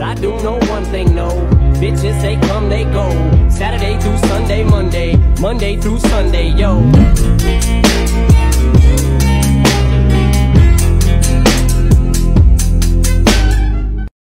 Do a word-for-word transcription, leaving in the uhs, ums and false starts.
I do know one thing, no. Bitches, they come, they go. Saturday through Sunday, Monday, Monday through Sunday, yo.